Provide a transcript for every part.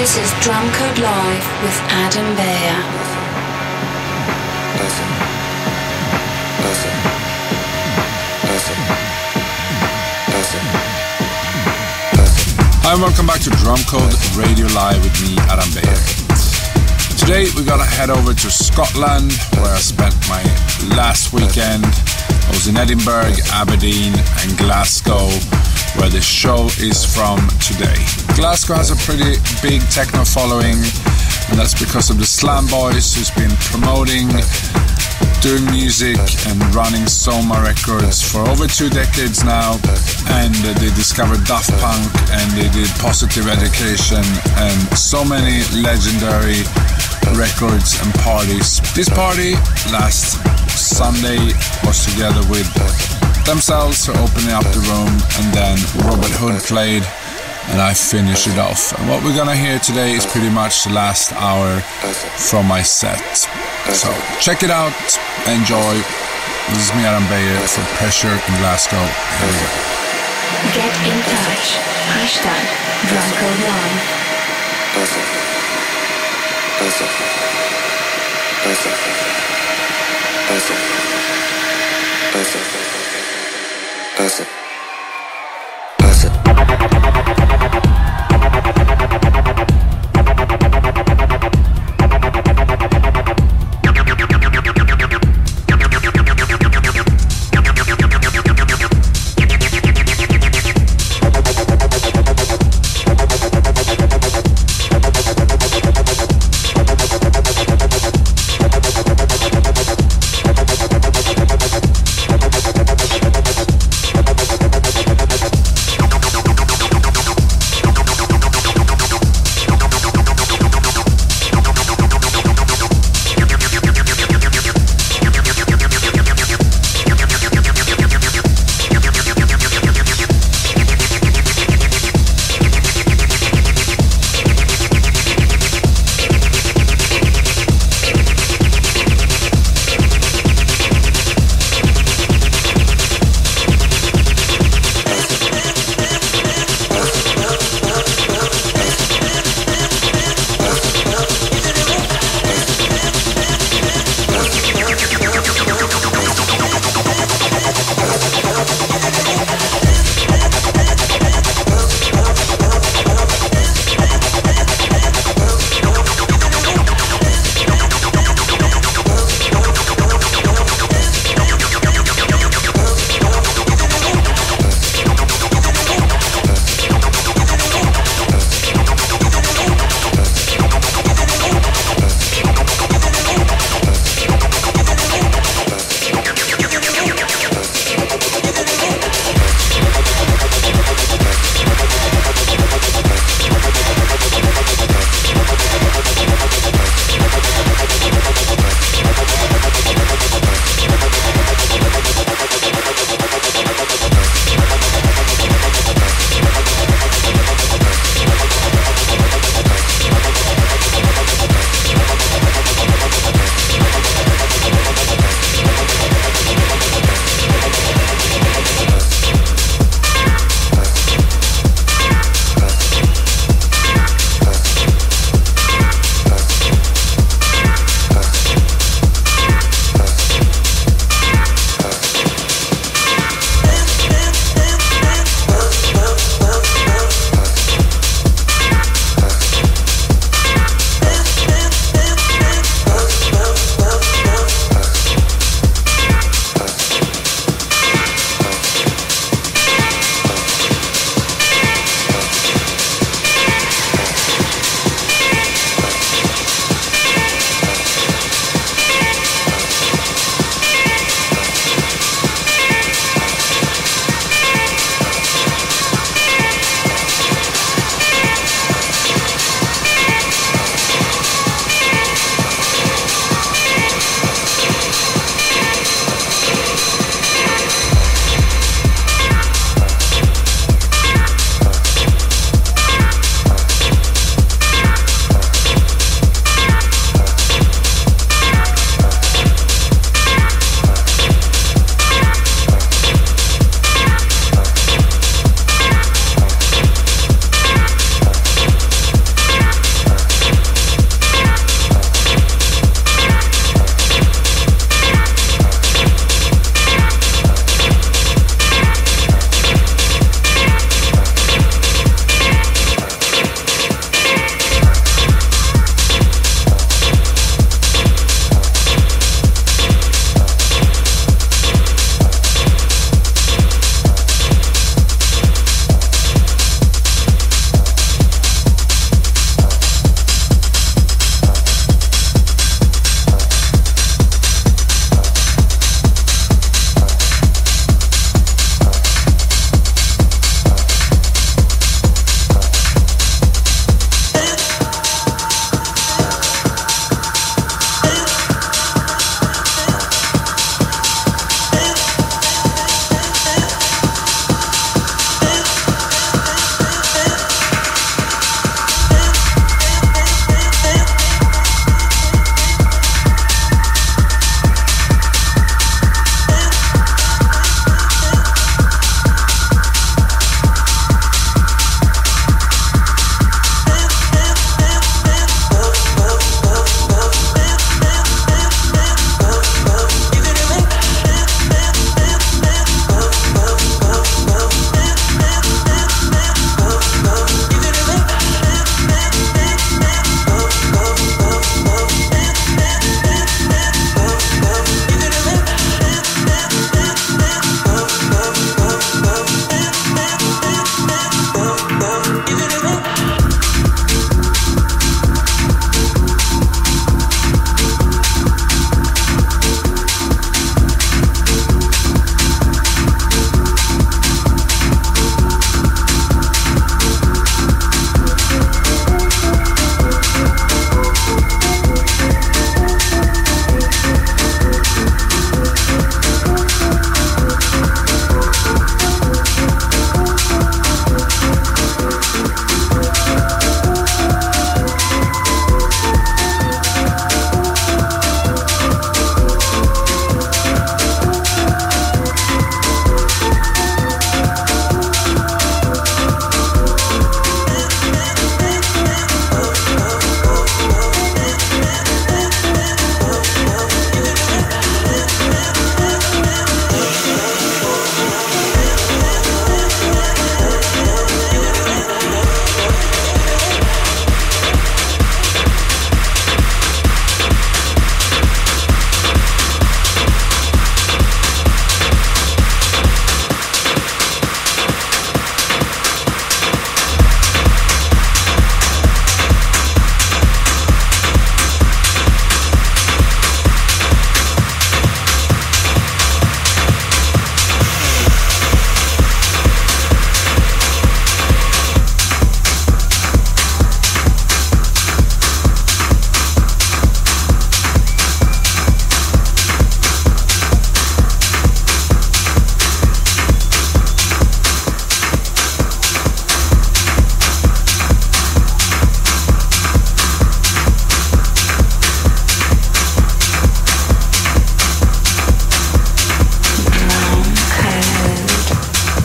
This is Drum Code Live with Adam Beyer. Hi and welcome back to Drum Code Radio Live with me, Adam Beyer. Today we're gonna head over to Scotland, where I spent my last weekend. I was in Edinburgh, Aberdeen and Glasgow, where the show is from today. Glasgow has a pretty big techno following, and that's because of the Slam Boys, who's been promoting, doing music and running Soma Records for over 2 decades now. And they discovered Daft Punk, and they did Positive Education and so many legendary records and parties. This party last Sunday was together with themselves for opening up the room, and then Robert Hood played and I finished it off. And what we're gonna hear today is pretty much the last hour from my set. So check it out, enjoy. This is me, Adam Beyer, for Pressure in Glasgow. Here we go. Get in touch. Hashtag DrumCodeLive.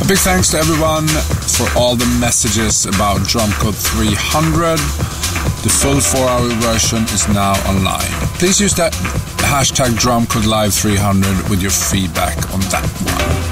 Big thanks to everyone for all the messages about Drumcode 300. The full 4-hour version is now online. Please use that hashtag DrumcodeLive300 with your feedback on that one.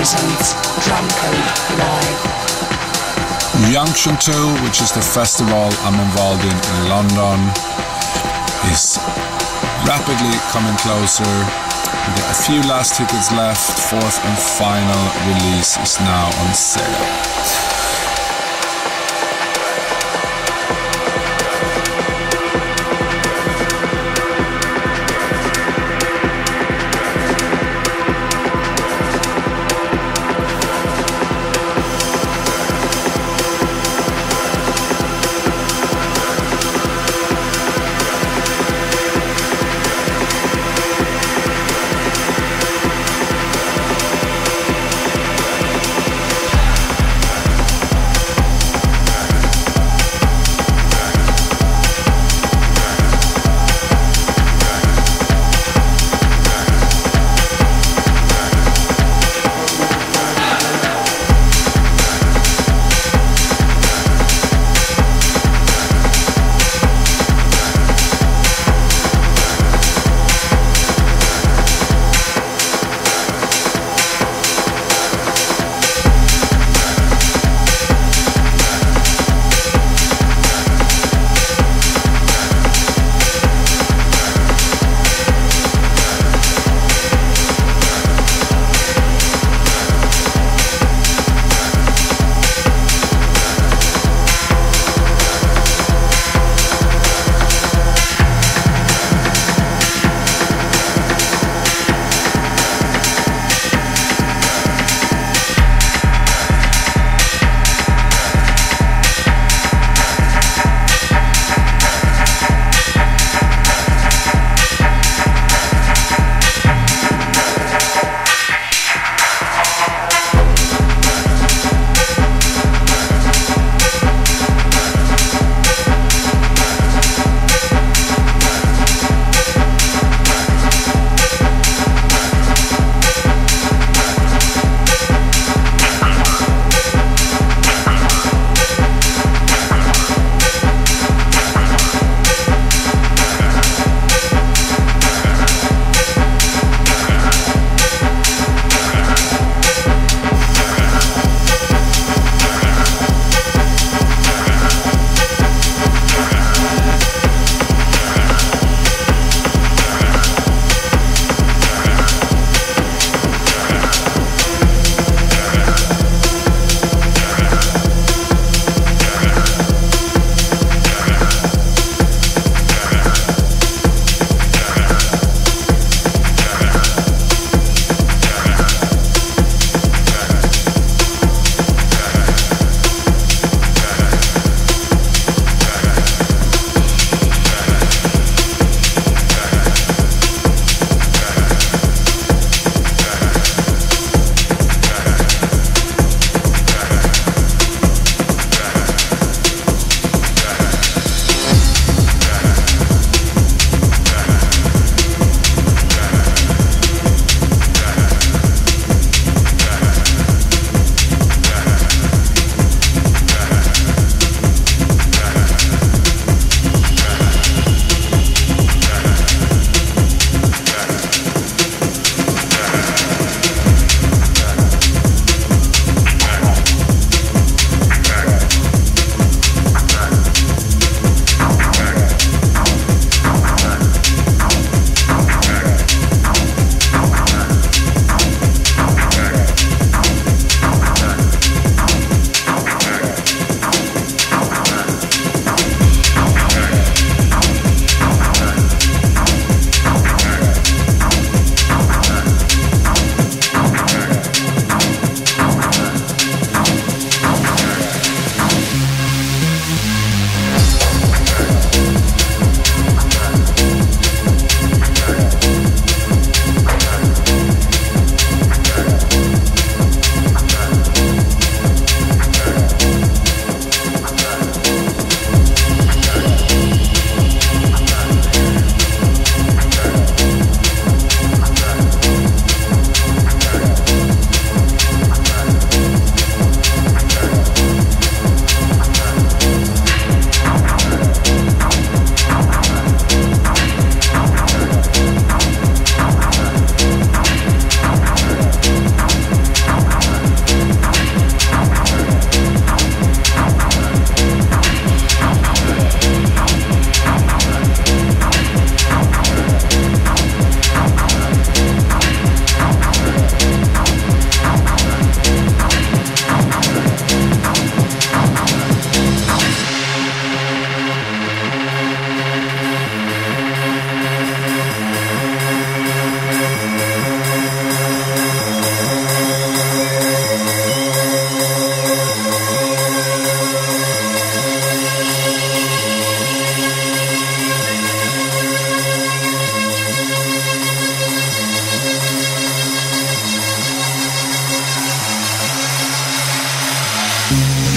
presents Drumcode Live. Junction 2, which is the festival I'm involved in London, is rapidly coming closer. We got a few last tickets left. Fourth and final release is now on sale.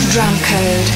Drum Code.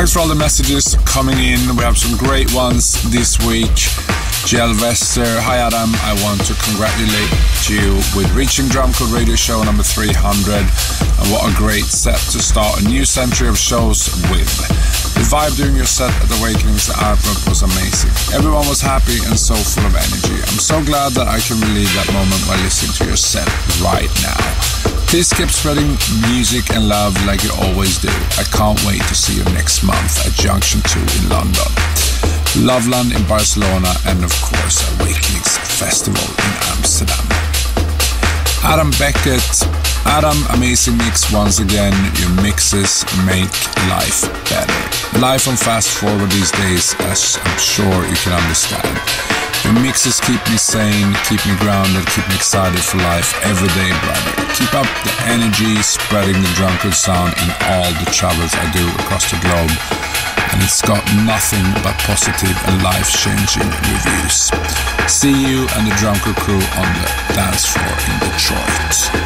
Thanks for all the messages coming in. We have some great ones this week. Jel Vester, hi Adam, I want to congratulate you with reaching Drum Code Radio Show number 300. And what a great set to start a new century of shows with. The vibe during your set at Awakenings Artwork was amazing. Everyone was happy and so full of energy. I'm so glad that I can relive that moment while listening to your set right now. Please keep spreading music and love like you always do. I can't wait to see you next month at Junction 2 in London, Loveland in Barcelona, and of course Awakenings Festival in Amsterdam. Adam Beckett, Adam, amazing mix once again. Your mixes make life better. Life on fast forward these days, as I'm sure you can understand. Your mixes keep me sane, keep me grounded, keep me excited for life every day, brother. Keep up the energy, spreading the drunkard sound in all the travels I do across the globe. And it's got nothing but positive and life-changing reviews. See you and the Drunkard crew on the dance floor in Detroit.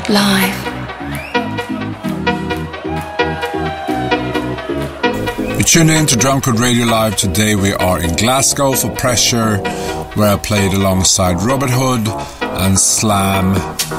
Live. You tune in to Drumcode Radio Live. Today we are in Glasgow for Pressure, where I played alongside Robert Hood and Slam.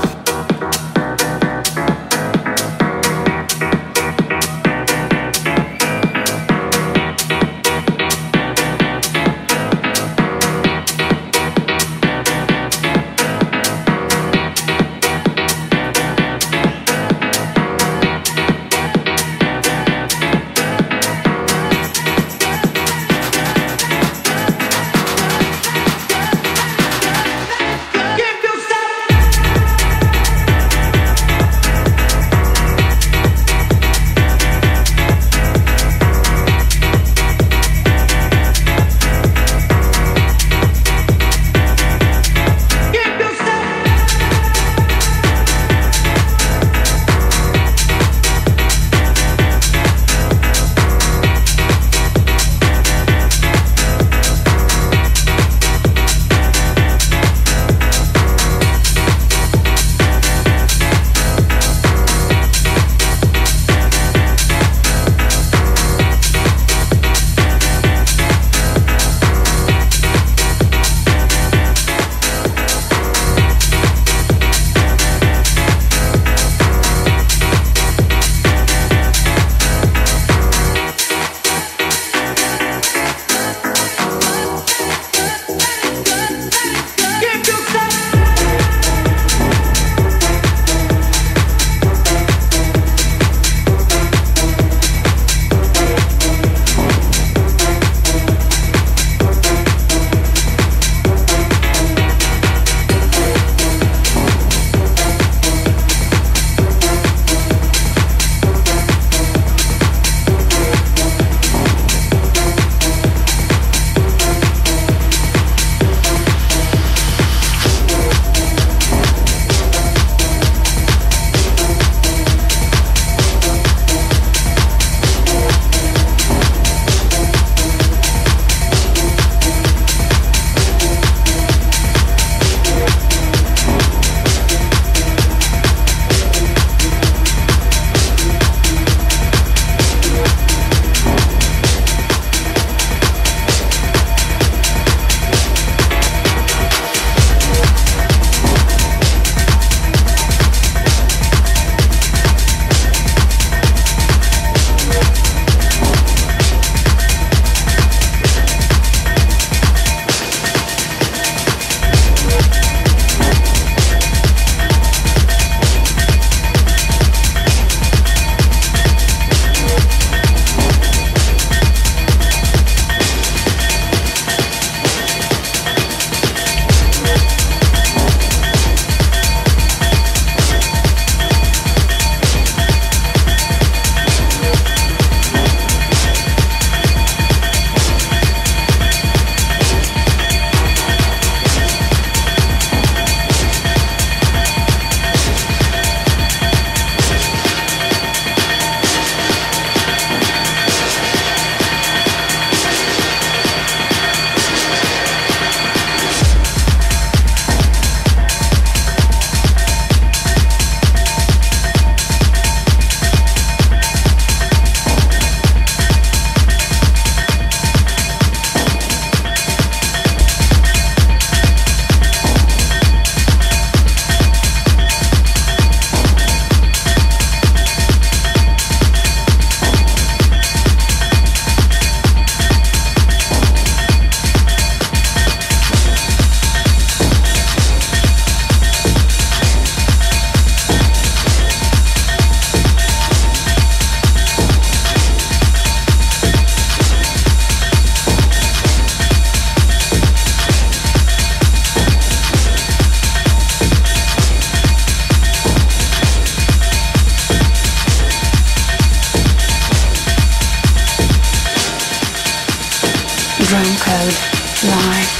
Drumcode Live.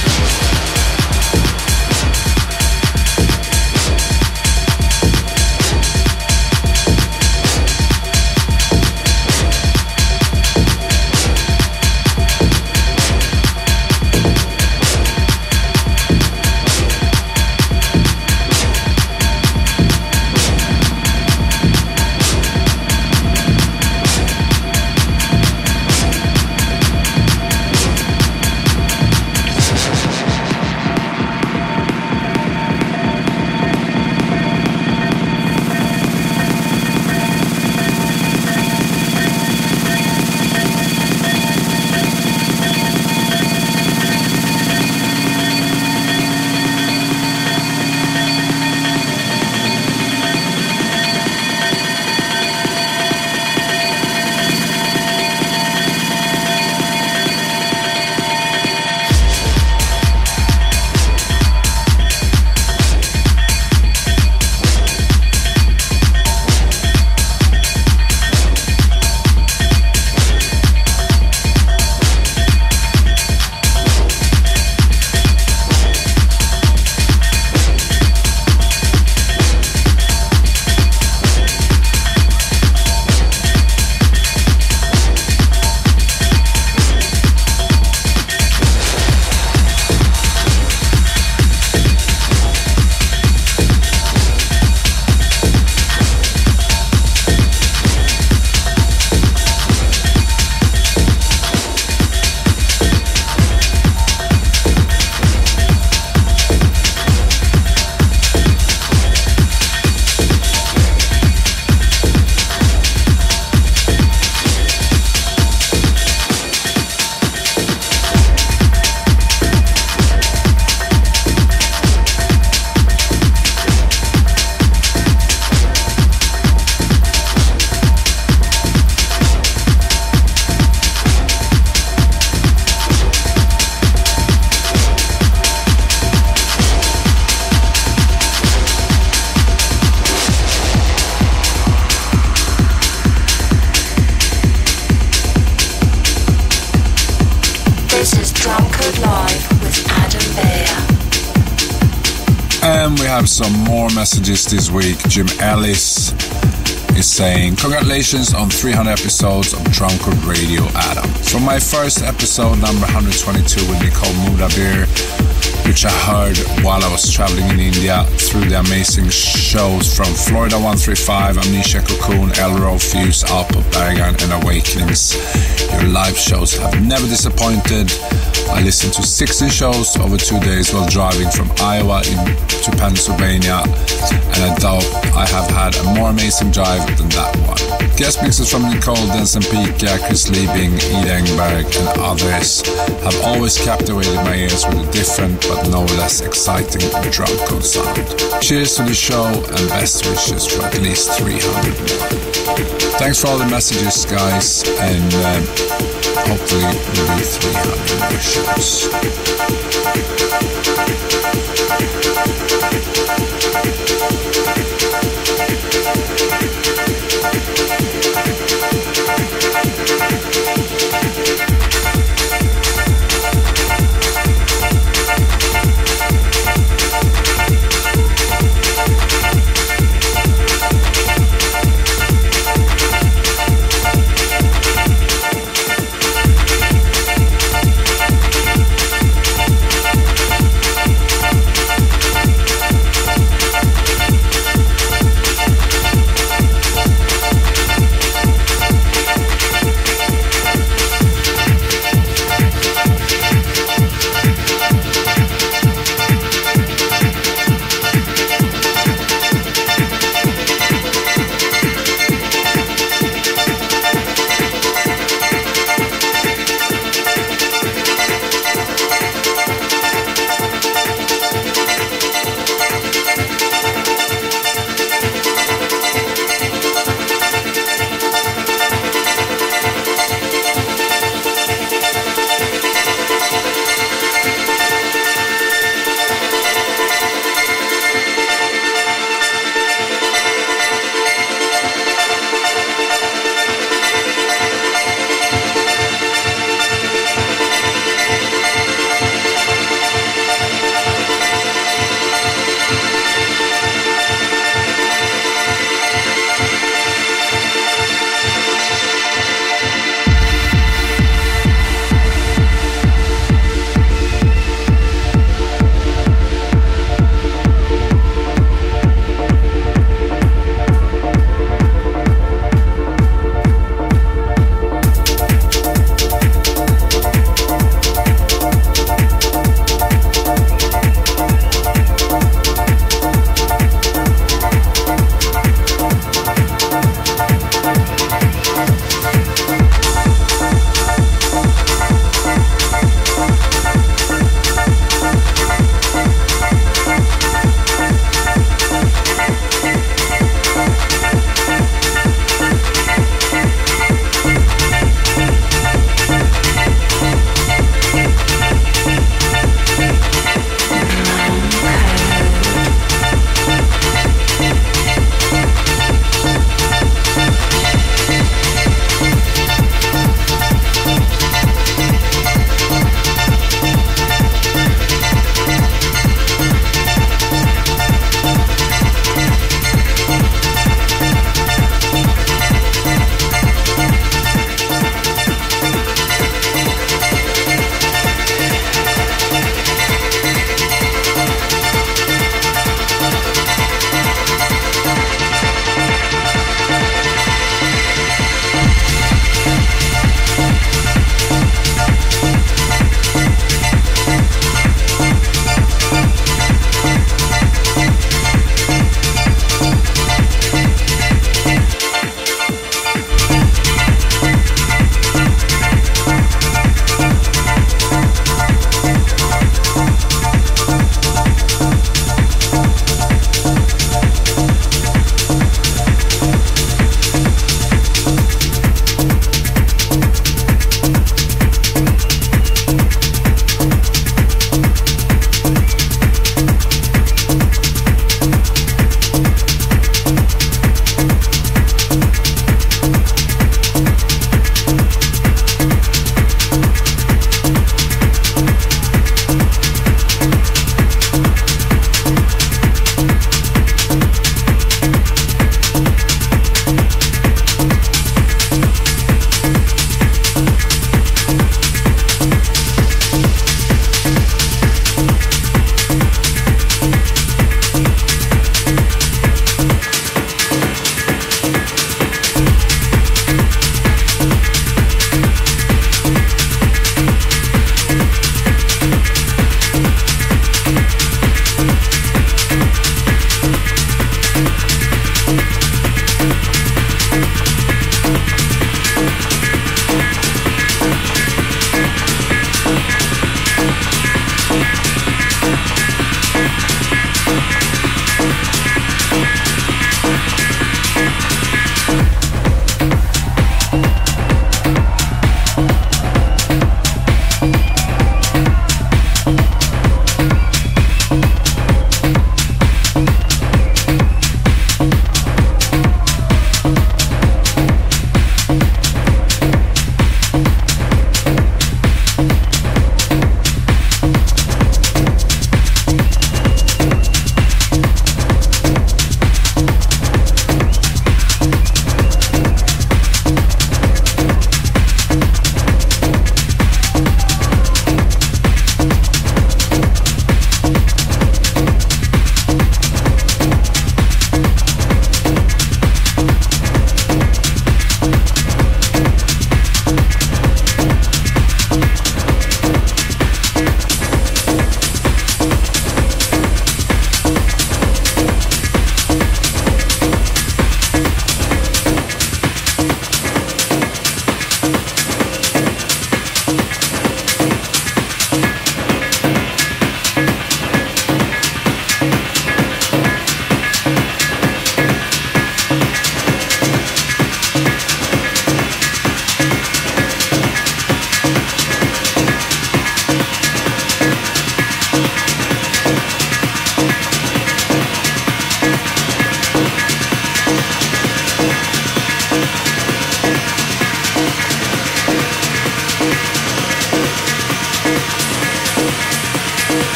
And we have some more messages this week. Jim Ellis is saying, congratulations on 300 episodes of Drumcode Radio, Adam. So my first episode, number 122, will be called Mudabir, which I heard while I was traveling in India through the amazing shows from Florida 135, Amnesia Cocoon, Elro, Fuse, Alpha, Bergen, and Awakenings. Your live shows have never disappointed. I listened to 16 shows over 2 days while driving from Iowa to Pennsylvania, and I doubt I have had a more amazing drive than that one. Guest mixes from Nicole Denson-Pika, Chris Liebing, Ida Engberg, and others have always captivated my ears with a different but no less exciting Drumcode sound. Cheers to the show and best wishes for at least 300 more. Thanks for all the messages, guys, and hopefully we'll do 300 more shows.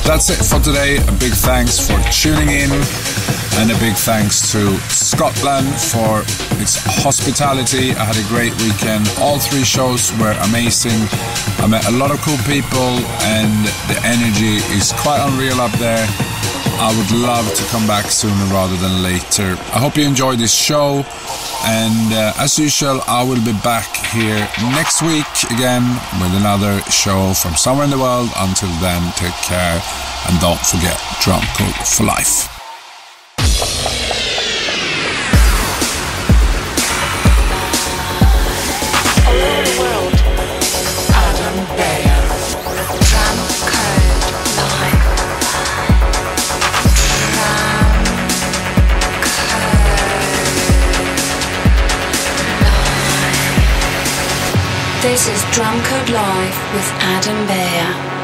That's it for today. A big thanks for tuning in, and a big thanks to Scotland for its hospitality. I had a great weekend. All 3 shows were amazing. I met a lot of cool people, and the energy is quite unreal up there. I would love to come back sooner rather than later. I hope you enjoyed this show, and as usual, I will be back here next week again with another show from somewhere in the world. Until then, take care, and don't forget Drum Code for Life. This is Drum Code Live with Adam Beyer.